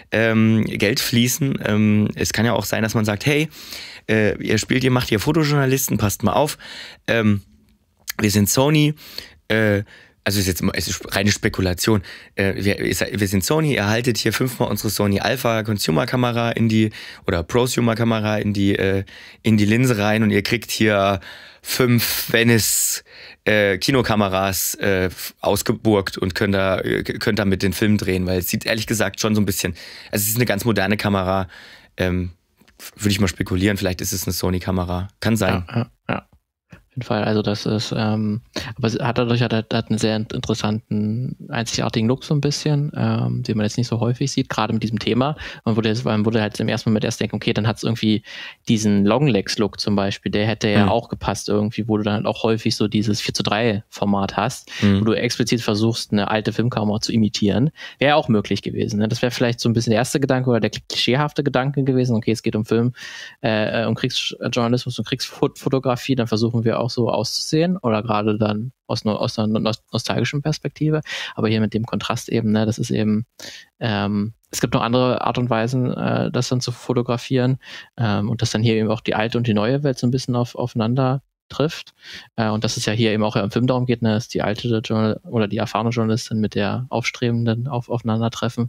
[SPEAKER 1] fließen. Es kann ja auch sein, dass man sagt, hey, ihr macht hier Fotojournalisten, passt mal auf, wir sind Sony, also es ist reine Spekulation. Wir sind Sony, ihr haltet hier 5-mal unsere Sony Alpha Consumer Kamera oder Prosumer Kamera in die Linse rein und ihr kriegt hier 5 Venice Kinokameras ausgeburgt und könnt da mit den Film drehen, weil es sieht ehrlich gesagt schon so ein bisschen, also es ist eine ganz moderne Kamera, würde ich mal spekulieren, vielleicht ist es eine Sony Kamera, kann sein.
[SPEAKER 2] Ja. Auf jeden Fall, also das ist, aber es hat einen sehr interessanten, einzigartigen Look so ein bisschen, den man jetzt nicht so häufig sieht, gerade mit diesem Thema. Man würde halt im ersten Moment erst denken, okay, dann hat es irgendwie diesen Longlegs-Look zum Beispiel, der hätte ja auch gepasst irgendwie, wo du dann auch häufig so dieses 4:3-Format hast, wo du explizit versuchst, eine alte Filmkamera zu imitieren. Wäre ja auch möglich gewesen. Ne? Das wäre vielleicht so ein bisschen der erste Gedanke oder der klischeehafte Gedanke gewesen, okay, es geht um Film, um Kriegsjournalismus und Kriegsfotografie, dann versuchen wir auch so auszusehen oder gerade dann aus einer nostalgischen Perspektive. Aber hier mit dem Kontrast eben, ne, das ist eben, es gibt noch andere Art und Weisen, das dann zu fotografieren und dass dann hier eben auch die alte und die neue Welt so ein bisschen aufeinander trifft. Und dass es ja hier eben auch im Film darum geht, ne, dass die alte oder die erfahrene Journalistin mit der Aufstrebenden aufeinandertreffen.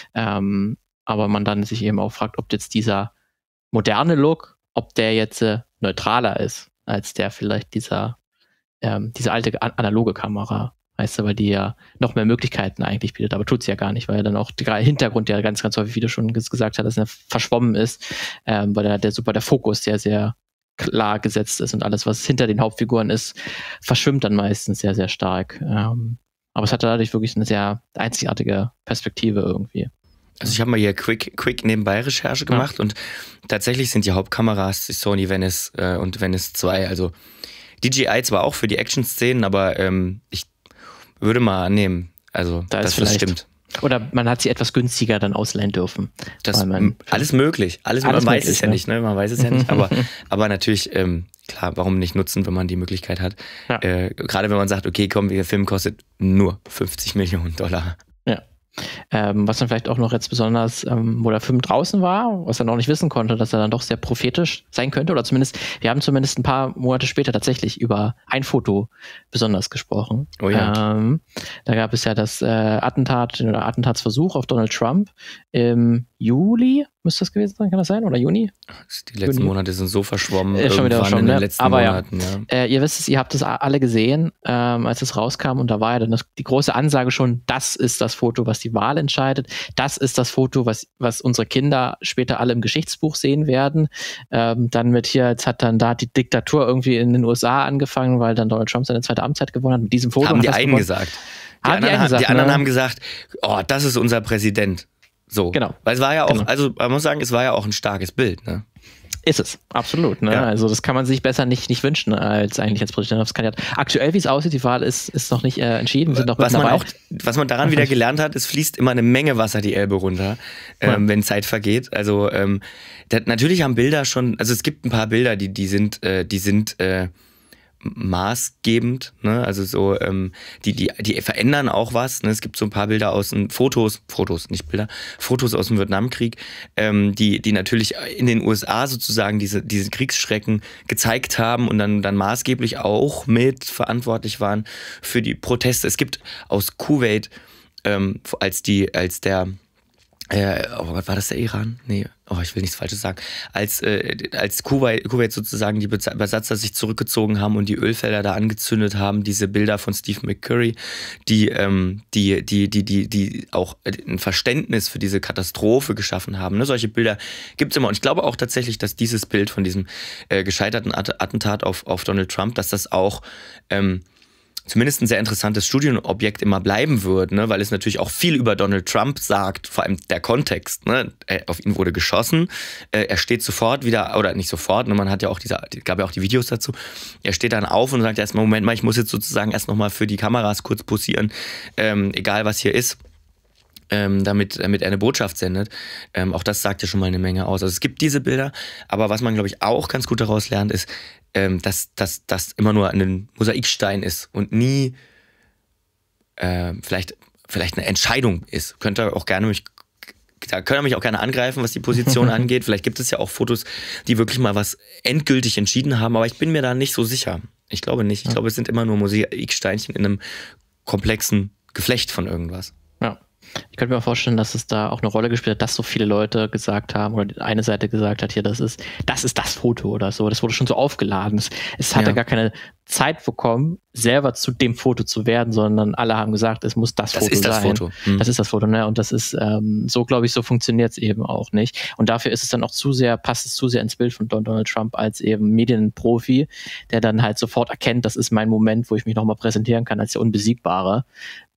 [SPEAKER 2] Aber man dann sich eben auch fragt, ob jetzt dieser moderne Look, ob der jetzt neutraler ist als der vielleicht diese alte analoge Kamera, weißt du, weil die ja noch mehr Möglichkeiten eigentlich bietet, aber tut sie ja gar nicht, weil dann auch der Hintergrund ja ganz, ganz häufig, wie du schon gesagt hast, dass er verschwommen ist, weil der Fokus sehr, sehr klar gesetzt ist und alles, was hinter den Hauptfiguren ist, verschwimmt dann meistens sehr, sehr stark. Aber es hat dadurch wirklich eine sehr einzigartige Perspektive irgendwie.
[SPEAKER 1] Also ich habe mal hier quick nebenbei Recherche gemacht und tatsächlich sind die Hauptkameras die Sony Venice und Venice 2. Also DJI zwar auch für die Action-Szenen, aber ich würde mal annehmen, also das stimmt.
[SPEAKER 2] Oder man hat sie etwas günstiger dann ausleihen dürfen.
[SPEAKER 1] Alles möglich. Man weiß es ja nicht, ne? Man weiß es ja nicht. Aber natürlich, klar, warum nicht nutzen, wenn man die Möglichkeit hat. Ja. Gerade wenn man sagt, okay, komm, der Film kostet nur $50 Millionen.
[SPEAKER 2] Ja. Was dann vielleicht auch noch jetzt besonders, wo der Film draußen war, was er noch nicht wissen konnte, dass er dann doch sehr prophetisch sein könnte, oder wir haben zumindest ein paar Monate später tatsächlich über ein Foto besonders gesprochen.
[SPEAKER 1] Oh ja.
[SPEAKER 2] Da gab es ja das Attentatsversuch auf Donald Trump im Juli, müsste das gewesen sein, kann das sein? Oder Juni?
[SPEAKER 1] Die letzten Monate sind so verschwommen.
[SPEAKER 2] Schon wieder
[SPEAKER 1] in den letzten Monaten.
[SPEAKER 2] Ja. Ihr wisst es, ihr habt es alle gesehen, als es rauskam, und da war ja dann die große Ansage schon, das ist das Foto, was die Wahl entscheidet. Das ist das Foto, was unsere Kinder später alle im Geschichtsbuch sehen werden. Jetzt hat dann da die Diktatur irgendwie in den USA angefangen, weil dann Donald Trump seine zweite Amtszeit gewonnen hat. Mit diesem Foto.
[SPEAKER 1] Haben die einen gesagt. Die anderen haben gesagt, oh, das ist unser Präsident. So.
[SPEAKER 2] Genau.
[SPEAKER 1] Weil es war ja auch, also man muss sagen, es war ja auch ein starkes Bild, ne?
[SPEAKER 2] Ist es, absolut. Ne? Ja. Also das kann man sich besser nicht wünschen als Präsidentschaftskandidat. Aktuell, wie es aussieht, die Wahl ist noch nicht entschieden. Sind noch
[SPEAKER 1] was man daran wieder gelernt hat, es fließt immer eine Menge Wasser die Elbe runter, wenn Zeit vergeht. Also natürlich haben Bilder schon, also es gibt ein paar Bilder, die sind maßgebend, ne? Also so, die verändern auch was. Ne? Es gibt so ein paar Bilder aus den Fotos, nicht Bilder, Fotos aus dem Vietnamkrieg, die natürlich in den USA sozusagen diese Kriegsschrecken gezeigt haben und dann maßgeblich auch mit verantwortlich waren für die Proteste. Es gibt aus Kuwait, als war das der Iran? Nee, ich will nichts Falsches sagen. Als Kuwait sozusagen die Besatzer sich zurückgezogen haben und die Ölfelder da angezündet haben, diese Bilder von Steve McCurry, die auch ein Verständnis für diese Katastrophe geschaffen haben. Ne? Solche Bilder gibt es immer. Und ich glaube auch tatsächlich, dass dieses Bild von diesem gescheiterten Attentat auf Donald Trump, dass das auch zumindest ein sehr interessantes Studienobjekt immer bleiben wird, ne? Weil es natürlich auch viel über Donald Trump sagt, vor allem der Kontext. Ne? Auf ihn wurde geschossen, er steht sofort wieder, oder nicht sofort, ne? Man hat ja auch gab ja auch die Videos dazu, er steht dann auf und sagt erstmal, Moment mal, ich muss jetzt sozusagen erst nochmal für die Kameras kurz posieren, egal was hier ist. Damit er eine Botschaft sendet. Auch das sagt ja schon mal eine Menge aus. Also es gibt diese Bilder, aber was man, glaube ich, auch ganz gut daraus lernt, ist, dass das immer nur ein Mosaikstein ist und nie vielleicht eine Entscheidung ist. Da könnt ihr mich auch gerne angreifen, was die Position angeht. Vielleicht gibt es ja auch Fotos, die wirklich mal was endgültig entschieden haben, aber ich bin mir da nicht so sicher. Ich glaube nicht. Ich glaube, es sind immer nur Mosaiksteinchen in einem komplexen Geflecht von irgendwas.
[SPEAKER 2] Ja. Ich könnte mir auch vorstellen, dass es da auch eine Rolle gespielt hat, dass so viele Leute gesagt haben, oder eine Seite gesagt hat, hier, das ist das Foto oder so. Das wurde schon so aufgeladen. Es hatte gar keine Zeit bekommen, selber zu dem Foto zu werden, sondern alle haben gesagt, es muss das Foto sein. Das ist das Foto. Das ist das Foto, ne? Und das ist so, glaube ich, so funktioniert es eben auch nicht. Und dafür ist es dann auch passt es zu sehr ins Bild von Donald Trump als eben Medienprofi, der dann halt sofort erkennt, das ist mein Moment, wo ich mich nochmal präsentieren kann als der Unbesiegbare.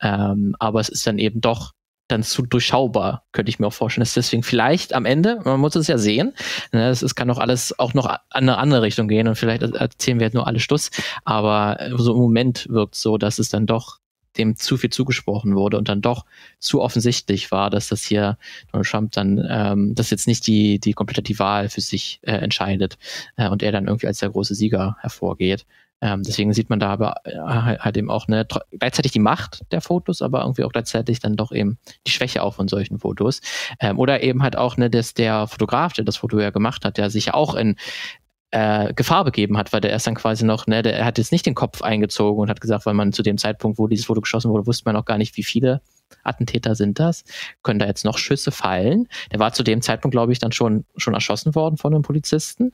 [SPEAKER 2] Aber es ist dann eben doch dann zu durchschaubar, könnte ich mir auch vorstellen. Das ist deswegen vielleicht am Ende, man muss es ja sehen, ne, es kann doch alles auch noch an eine andere Richtung gehen und vielleicht erzählen wir jetzt nur alle Stuss, aber so im Moment wirkt es so, dass es dann doch dem zu viel zugesprochen wurde und dann doch zu offensichtlich war, dass das hier Donald Trump dann, dass jetzt nicht die komplett die Wahl für sich entscheidet und er dann irgendwie als der große Sieger hervorgeht. Deswegen sieht man da aber halt eben auch gleichzeitig die Macht der Fotos, aber irgendwie auch gleichzeitig dann doch eben die Schwäche auch von solchen Fotos. Oder eben halt auch, dass der Fotograf, der das Foto ja gemacht hat, der sich ja auch in Gefahr begeben hat, weil der erst dann quasi noch, der hat jetzt nicht den Kopf eingezogen und hat gesagt, weil man zu dem Zeitpunkt, wo dieses Foto geschossen wurde, wusste man noch gar nicht, wie viele Attentäter sind das, können da jetzt noch Schüsse fallen. Der war zu dem Zeitpunkt, glaube ich, dann schon erschossen worden von einem Polizisten.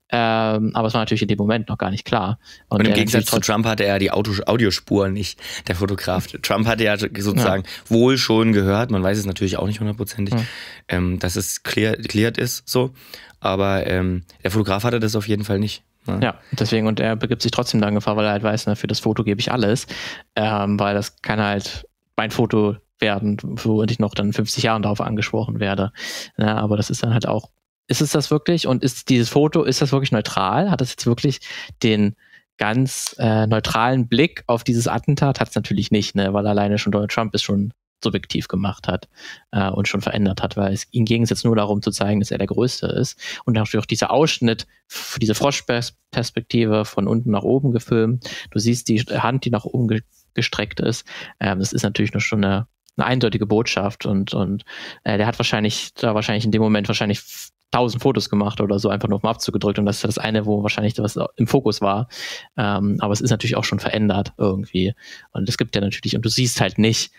[SPEAKER 2] Aber es war natürlich in dem Moment noch gar nicht klar.
[SPEAKER 1] Und im Gegensatz zu Trump hatte er die Audiospur nicht, der Fotograf. Trump hatte ja sozusagen wohl schon gehört, man weiß es natürlich auch nicht hundertprozentig, dass es cleared ist, so. Aber der Fotograf hatte das auf jeden Fall nicht.
[SPEAKER 2] Ja, deswegen, und er begibt sich trotzdem da in Gefahr, weil er halt weiß, für das Foto gebe ich alles, weil das kann halt mein Foto werden, wo ich noch dann in 50 Jahren darauf angesprochen werde. Ja, aber das ist dann halt auch, ist es das wirklich und ist dieses Foto, ist das wirklich neutral? Hat das jetzt wirklich den ganz neutralen Blick auf dieses Attentat? Hat es natürlich nicht, weil alleine schon Donald Trump es schon subjektiv gemacht hat und schon verändert hat, weil ihm ging es jetzt nur darum zu zeigen, dass er der Größte ist und natürlich auch dieser Ausschnitt, diese Froschperspektive von unten nach oben gefilmt. Du siehst die Hand, die nach oben gestreckt ist. Das ist natürlich nur schon eine eindeutige Botschaft und der hat wahrscheinlich in dem Moment 1000 Fotos gemacht oder so, einfach nur auf den Abzug gedrückt und das ist das eine, wo wahrscheinlich was im Fokus war. Aber es ist natürlich auch schon verändert irgendwie. Und es gibt ja natürlich, und du siehst halt nicht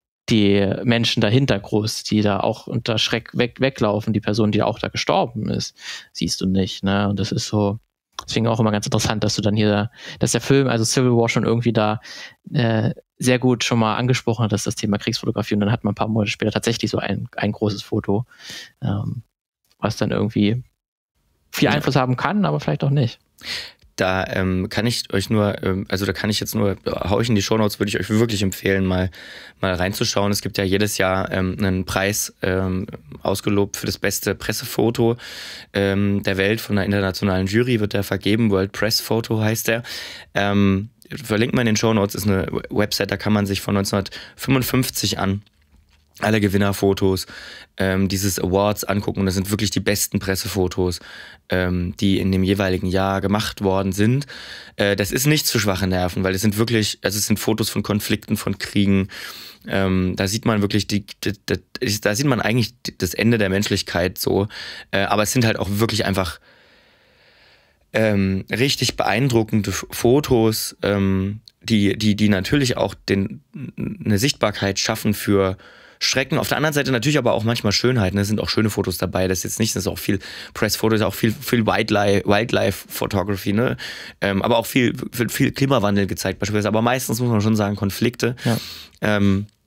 [SPEAKER 2] die Menschen dahinter groß, die da auch unter Schreck weglaufen, die Person, die auch da gestorben ist, siehst du nicht, ne? Und das ist so, deswegen auch immer ganz interessant, dass du dann hier, dass der Film, also Civil War schon irgendwie da sehr gut schon mal angesprochen hat, dass das Thema Kriegsfotografie und dann hat man ein paar Monate später tatsächlich so ein großes Foto, was dann irgendwie viel Einfluss haben kann, aber vielleicht auch nicht.
[SPEAKER 1] Da kann ich euch nur, hau ich in die Shownotes, würde ich euch wirklich empfehlen, mal reinzuschauen. Es gibt ja jedes Jahr einen Preis ausgelobt für das beste Pressefoto der Welt von einer internationalen Jury, wird der vergeben. World Press Photo heißt der. Verlinkt mal in den Shownotes, ist eine Website, da kann man sich von 1955 an alle Gewinnerfotos dieses Awards angucken. Und das sind wirklich die besten Pressefotos, die in dem jeweiligen Jahr gemacht worden sind. Das ist nichts für schwache Nerven, weil es sind Fotos von Konflikten, von Kriegen. Da sieht man wirklich da sieht man eigentlich das Ende der Menschlichkeit so. Aber es sind halt auch wirklich einfach richtig beeindruckende Fotos, die natürlich auch eine Sichtbarkeit schaffen für Schrecken. Auf der anderen Seite natürlich aber auch manchmal Schönheiten. Es sind auch schöne Fotos dabei. Das ist jetzt nicht, das ist auch viel Pressfotos, auch viel Wildlife Photography, ne? Aber auch viel Klimawandel gezeigt beispielsweise. Aber meistens muss man schon sagen Konflikte. Ja.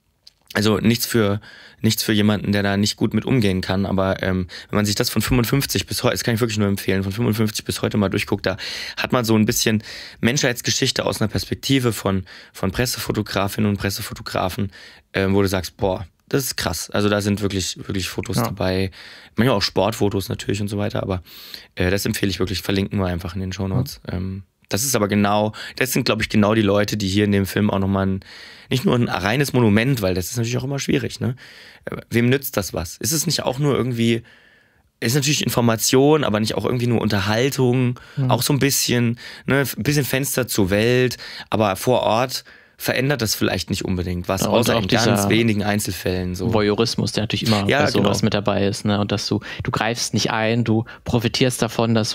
[SPEAKER 1] Also nichts für jemanden, der da nicht gut mit umgehen kann. Aber wenn man sich das von 55 bis heute, das kann ich wirklich nur empfehlen, von 55 bis heute mal durchguckt, da hat man so ein bisschen Menschheitsgeschichte aus einer Perspektive von Pressefotografinnen und Pressefotografen, wo du sagst, boah, das ist krass. Also da sind wirklich Fotos dabei. Manchmal auch Sportfotos natürlich und so weiter. Aber das empfehle ich wirklich. Verlinken wir einfach in den Shownotes. Das ist aber das sind, glaube ich, genau die Leute, die hier in dem Film auch nochmal nicht nur ein reines Monument, weil das ist natürlich auch immer schwierig, ne? Wem nützt das was? Ist es nicht auch nur irgendwie, ist natürlich Information, aber nicht auch irgendwie nur Unterhaltung, auch so ein bisschen, ne, ein bisschen Fenster zur Welt, aber vor Ort verändert das vielleicht nicht unbedingt was, außer in ganz wenigen Einzelfällen. So.
[SPEAKER 2] Voyeurismus, der natürlich immer bei sowas mit dabei ist, ne? Und dass du greifst nicht ein, du profitierst davon, dass so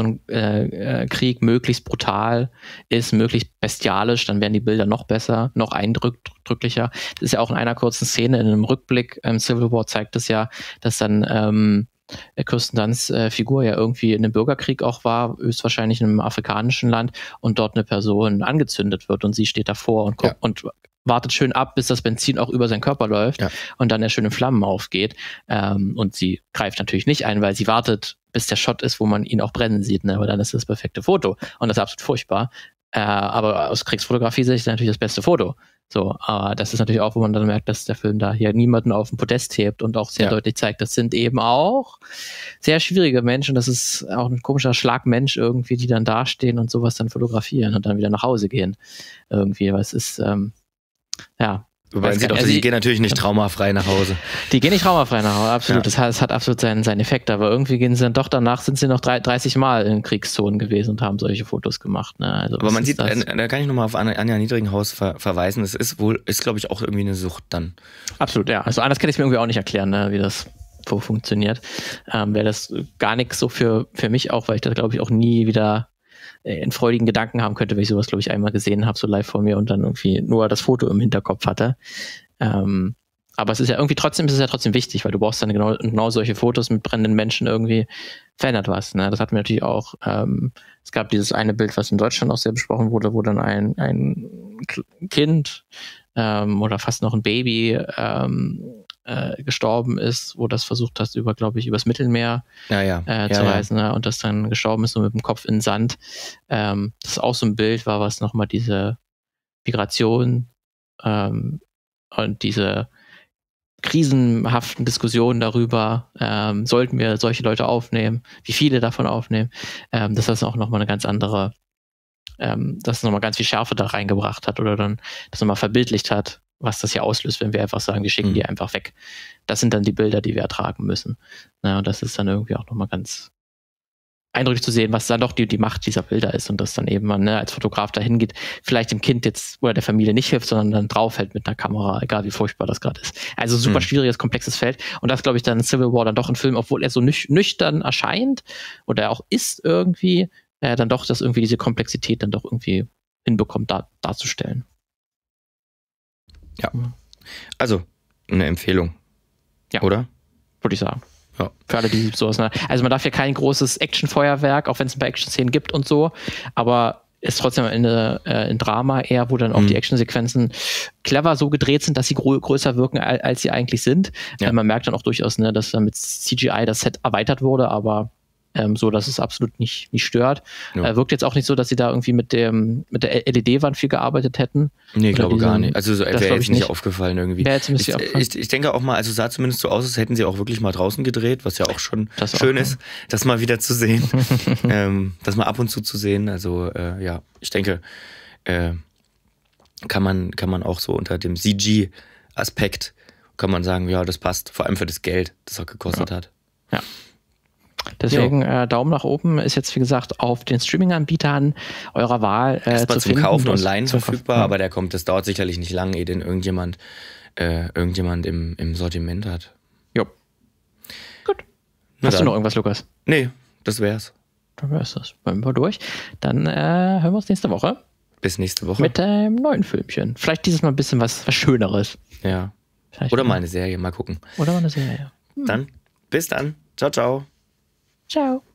[SPEAKER 2] ein Krieg möglichst brutal ist, möglichst bestialisch, dann werden die Bilder noch besser, noch eindrücklicher. Das ist ja auch in einer kurzen Szene, in einem Rückblick, Civil War zeigt es ja, dass dann Kirsten Dunsts Figur ja irgendwie in einem Bürgerkrieg auch war, höchstwahrscheinlich in einem afrikanischen Land, und dort eine Person angezündet wird und sie steht davor und guckt und wartet schön ab, bis das Benzin auch über seinen Körper läuft und dann er schön in Flammen aufgeht. Und sie greift natürlich nicht ein, weil sie wartet, bis der Shot ist, wo man ihn auch brennen sieht, ne? Aber dann ist das perfekte Foto und das ist absolut furchtbar. Aber aus Kriegsfotografie sehe ich natürlich das beste Foto. So, aber das ist natürlich auch, wo man dann merkt, dass der Film da hier niemanden auf den Podest hebt und auch sehr deutlich zeigt, das sind eben auch sehr schwierige Menschen. Das ist auch ein komischer Schlagmensch irgendwie, die dann dastehen und sowas dann fotografieren und dann wieder nach Hause gehen. Irgendwie, weil es ist,
[SPEAKER 1] Wobei man sieht auch, die gehen natürlich nicht traumafrei nach Hause.
[SPEAKER 2] Die gehen nicht traumafrei nach Hause, absolut. Ja. Das hat absolut seinen Effekt, aber irgendwie gehen sie dann doch danach, sind sie noch 30 Mal in Kriegszonen gewesen und haben solche Fotos gemacht. Ne? Also
[SPEAKER 1] aber man sieht, da kann ich nochmal auf Anja Niedringhaus verweisen, das ist glaube ich, auch irgendwie eine Sucht dann.
[SPEAKER 2] Absolut, ja. Also anders kann ich es mir irgendwie auch nicht erklären, ne, wie das funktioniert. Wäre das gar nichts so für mich auch, weil ich da, glaube ich, auch nie wieder in freudigen Gedanken haben könnte, wenn ich sowas, glaube ich, einmal gesehen habe, so live vor mir und dann irgendwie nur das Foto im Hinterkopf hatte. Aber es ist ja irgendwie trotzdem wichtig, weil du brauchst dann genau solche Fotos mit brennenden Menschen, irgendwie verändert was. Ne? Das hatten wir natürlich auch. Es gab dieses eine Bild, was in Deutschland auch sehr besprochen wurde, wo dann ein Kind oder fast noch ein Baby gestorben ist, wo das versucht hast, übers Mittelmeer zu reisen, ne? Und das dann gestorben ist, so mit dem Kopf in den Sand. Das ist auch so ein Bild war, was nochmal diese Migration und diese krisenhaften Diskussionen darüber, sollten wir solche Leute aufnehmen, wie viele davon aufnehmen, dass das auch nochmal eine ganz andere, dass es nochmal ganz viel Schärfe da reingebracht hat oder dann das nochmal verbildlicht hat, was das hier auslöst, wenn wir einfach sagen, wir schicken die einfach weg. Das sind dann die Bilder, die wir ertragen müssen. Ja, und das ist dann irgendwie auch nochmal ganz eindrücklich zu sehen, was dann doch die Macht dieser Bilder ist und dass dann eben man als Fotograf dahin geht, vielleicht dem Kind jetzt oder der Familie nicht hilft, sondern dann draufhält mit einer Kamera, egal wie furchtbar das gerade ist. Also super schwieriges, komplexes Feld. Und das, glaube ich, dann Civil War dann doch ein Film, obwohl er so nüchtern erscheint oder auch ist irgendwie, dann doch, dass irgendwie diese Komplexität dann doch irgendwie hinbekommt, darzustellen.
[SPEAKER 1] Ja, also eine Empfehlung, oder?
[SPEAKER 2] Würde ich sagen. Ja. Für alle, die sowas. Also man darf ja kein großes Actionfeuerwerk, auch wenn es ein paar Action-Szenen gibt und so, aber ist trotzdem am Ende ein Drama eher, wo dann auch die Actionsequenzen clever so gedreht sind, dass sie größer wirken, als sie eigentlich sind. Ja. Man merkt dann auch durchaus, dass dann mit CGI das Set erweitert wurde, aber so dass es absolut nicht stört.
[SPEAKER 1] Ja.
[SPEAKER 2] Wirkt jetzt auch nicht so, dass sie da irgendwie mit der LED-Wand viel gearbeitet hätten.
[SPEAKER 1] Nee, ich glaube gar nicht. Also wäre jetzt nicht aufgefallen irgendwie.
[SPEAKER 2] Aufgefallen.
[SPEAKER 1] Ich denke auch mal, also sah zumindest so aus, als hätten sie auch wirklich mal draußen gedreht, was ja auch schon schön ist, das mal wieder zu sehen. Das mal ab und zu sehen. Also ja, ich denke, kann man auch so unter dem CG-Aspekt kann man sagen, ja, das passt. Vor allem für das Geld, das er gekostet hat.
[SPEAKER 2] Ja. Deswegen Daumen nach oben, ist jetzt wie gesagt auf den Streaming-Anbietern eurer Wahl
[SPEAKER 1] erstmal zum Kaufen und Leihen verfügbar,
[SPEAKER 2] ja.
[SPEAKER 1] Aber das dauert sicherlich nicht lange, ehe den irgendjemand im Sortiment hat.
[SPEAKER 2] Jo. Gut. Hast du noch irgendwas, Lukas?
[SPEAKER 1] Nee, das wär's.
[SPEAKER 2] Dann wär's das. Wollen wir durch. Dann hören wir uns nächste Woche.
[SPEAKER 1] Bis nächste Woche.
[SPEAKER 2] Mit einem neuen Filmchen. Vielleicht dieses Mal ein bisschen was Schöneres.
[SPEAKER 1] Ja. Oder mal eine Serie, mal gucken.
[SPEAKER 2] Oder mal eine Serie.
[SPEAKER 1] Dann, bis dann. Ciao, ciao.
[SPEAKER 2] Ciao.